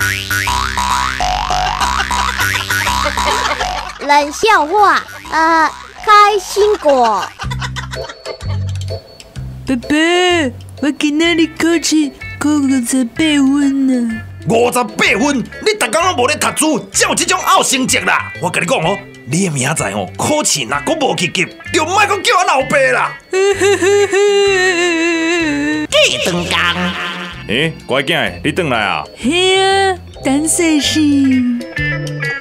冷笑话，开心果。 爸爸，我今仔日考试考58分呢。 58分，你逐工拢无咧读书，才有这种拗成绩啦！我甲你讲哦，你明仔载哦，考试若阁无去及，就莫阁叫我老爸啦。 记长工。 乖囝，你转来啊？ 嘿啊，等细事。